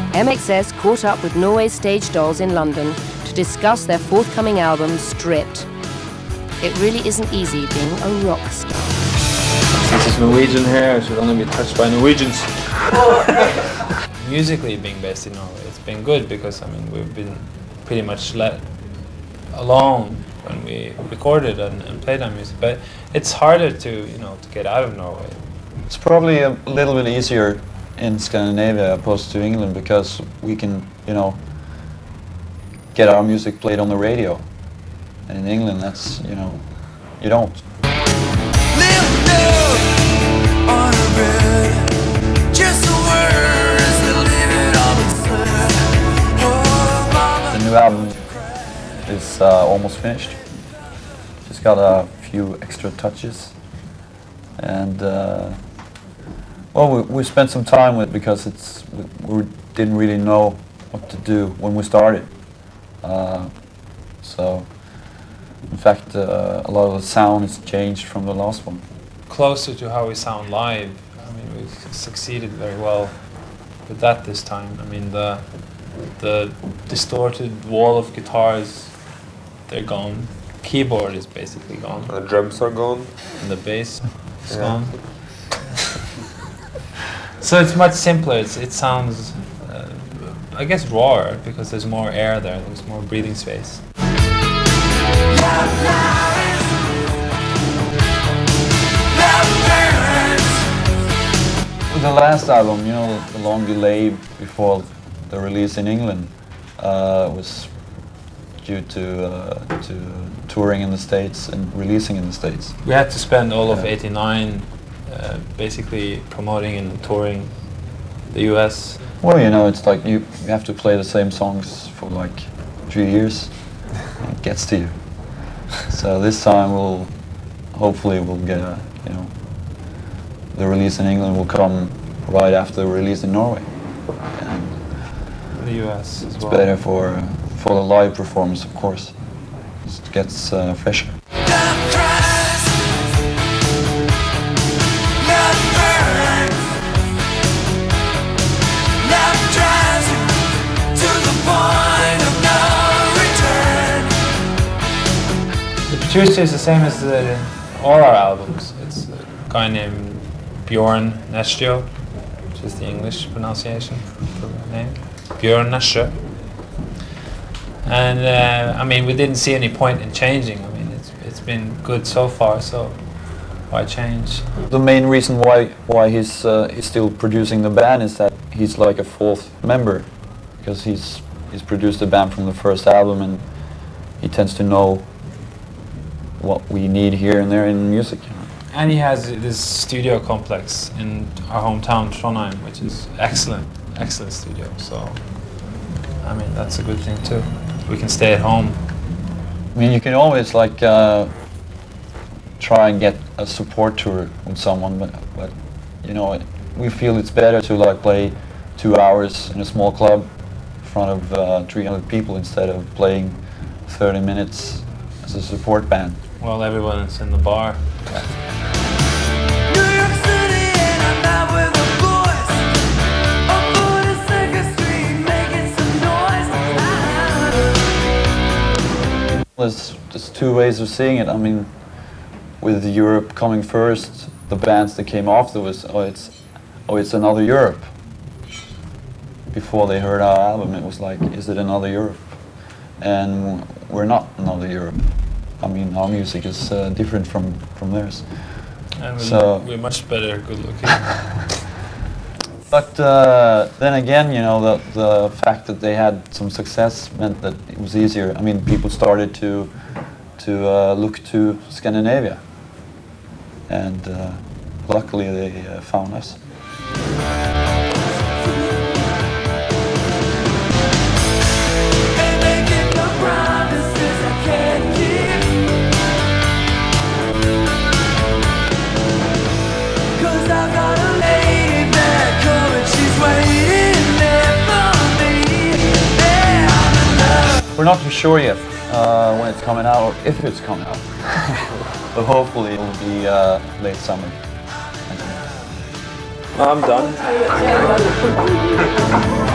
MXS caught up with Norway's Stage Dolls in London to discuss their forthcoming album, Stripped. It really isn't easy being a rock star. This is Norwegian here, I should only be touched by Norwegians. Musically being based in Norway, it's been good because, I mean, we've been pretty much let alone when we recorded and played our music, but it's harder to, you know, to get out of Norway. It's probably a little bit easier in Scandinavia opposed to England because we can, you know, get our music played on the radio. And in England, that's, you know, you don't. The new album is almost finished. Just got a few extra touches. And, well, we spent some time with it because we didn't really know what to do when we started. So, in fact, a lot of the sound has changed from the last one. Closer to how we sound live. I mean, we've succeeded very well with that this time. I mean, the distorted wall of guitars, they're gone. Keyboard is basically gone. The drums are gone. And the bass is gone. So it's much simpler. It sounds, I guess, rawer because there's more air there. There's more breathing space. The last album, you know, the long delay before the release in England was due to touring in the States and releasing in the States. We had to spend all of '89 basically promoting and touring the US. Well, you know, it's like you have to play the same songs for like 3 years. It gets to you. So this time hopefully we'll get a, you know, the release in England will come right after the release in Norway. And the US as well. It's better for the live performance, of course. It gets fresher. The producer is the same as all our albums. It's a guy named Bjorn Nestjo, which is the English pronunciation for the name. Bjorn Nestjo. And I mean, we didn't see any point in changing. I mean, it's been good so far, so why change? The main reason why he's still producing the band is that he's like a fourth member, because he's produced the band from the first album and he tends to know what we need here and there in music. You know. And he has this studio complex in our hometown, Trondheim, which is excellent studio. So, I mean, that's a good thing too. We can stay at home. I mean, you can always like try and get a support tour with someone, but you know, we feel it's better to like play 2 hours in a small club in front of 300 people instead of playing 30 minutes as a support band. Well, everyone's in the bar. There's two ways of seeing it. I mean, with Europe coming first, the bands that came after was, it's another Europe. Before they heard our album, it was like, is it another Europe? And we're not another Europe. I mean, our music is different from theirs. And we're much better good looking. But then again, you know, the fact that they had some success meant that it was easier. I mean, people started to look to Scandinavia, and luckily they found us. We're not too sure yet when it's coming out or if it's coming out, but hopefully it will be late summer. I'm done.